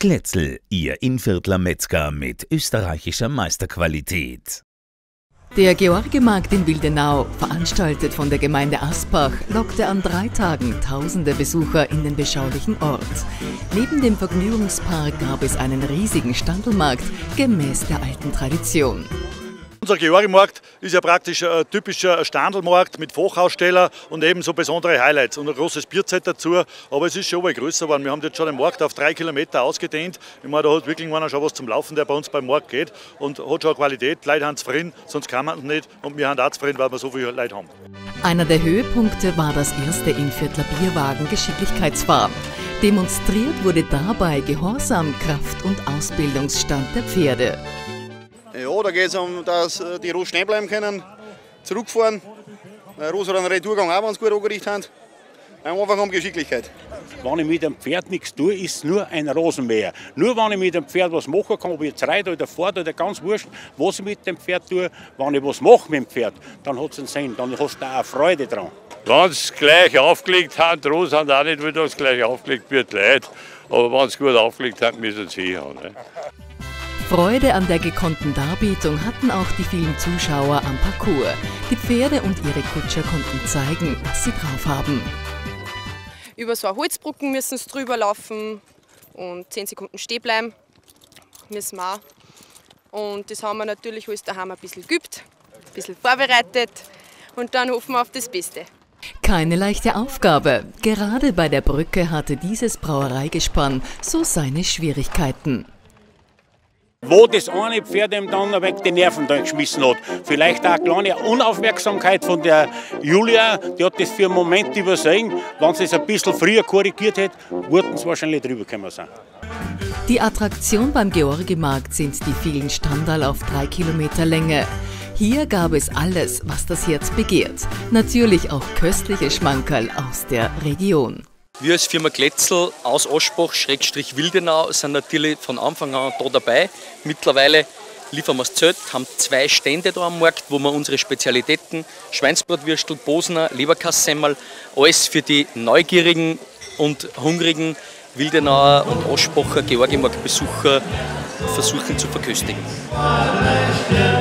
Glätzl, Ihr Innviertler Metzger mit österreichischer Meisterqualität. Der Georgimarkt in Wildenau, veranstaltet von der Gemeinde Aspach, lockte an 3 Tagen tausende Besucher in den beschaulichen Ort. Neben dem Vergnügungspark gab es einen riesigen Standelmarkt, gemäß der alten Tradition. Unser Georgimarkt ist ja praktisch ein typischer Standelmarkt mit Fachaussteller und eben so besondere Highlights und ein großes Bierzelt dazu. Aber es ist schon mal größer geworden. Wir haben jetzt schon den Markt auf 3 Kilometer ausgedehnt. Ich meine, da hat wirklich einer schon was zum Laufen, der bei uns beim Markt geht und hat schon Qualität. Die Leute haben zufrieden, sonst kann man nicht. Und wir haben auch zufrieden, weil wir so viele Leute haben. Einer der Höhepunkte war das erste Innviertler Bierwagen-Geschicklichkeitsfahren. Demonstriert wurde dabei Gehorsam, Kraft und Ausbildungsstand der Pferde. Ja, da geht es um, dass die Ross stehen bleiben können, zurückfahren. Ross hat einen Retourgang auch, wenn sie gut angerichtet haben. Einfach um Geschicklichkeit. Wenn ich mit dem Pferd nichts tue, ist es nur ein Rasenmäher. Nur wenn ich mit dem Pferd was machen kann, ob ich jetzt reite oder fahre oder ganz wurscht, was ich mit dem Pferd tue, wenn ich was mache mit dem Pferd, dann hat es einen Sinn, dann hast du auch Freude dran. Wenn sie gleich aufgelegt haben, die Rosen haben auch nicht, weil das gleich aufgelegt wird, leid. Aber wenn sie gut aufgelegt haben, müssen sie haben. Ne? Freude an der gekonnten Darbietung hatten auch die vielen Zuschauer am Parcours. Die Pferde und ihre Kutscher konnten zeigen, was sie drauf haben. Über so eine Holzbrücken müssen sie drüber laufen und 10 Sekunden stehen bleiben müssen wir auch. Und das haben wir natürlich alles daheim ein bisschen geübt, ein bisschen vorbereitet und dann hoffen wir auf das Beste. Keine leichte Aufgabe. Gerade bei der Brücke hatte dieses Brauereigespann so seine Schwierigkeiten. Wo das eine Pferd ihm dann ein wenig die Nerven da geschmissen hat. Vielleicht auch eine kleine Unaufmerksamkeit von der Julia, die hat das für einen Moment übersehen. Wenn sie es ein bisschen früher korrigiert hätte, würden sie wahrscheinlich drüber gekommen sein. Die Attraktion beim Georgimarkt sind die vielen Standal auf 3 Kilometer Länge. Hier gab es alles, was das Herz begehrt. Natürlich auch köstliche Schmankerl aus der Region. Wir als Firma Glätzl aus Aspach-Wildenau sind natürlich von Anfang an da dabei. Mittlerweile liefern wir das Zelt, haben 2 Stände da am Markt, wo wir unsere Spezialitäten, Schweinsbratwürstel, Bosner, Leberkassemmel, alles für die neugierigen und hungrigen Wildenauer und Aspacher Georgimarktbesucher versuchen zu verköstigen.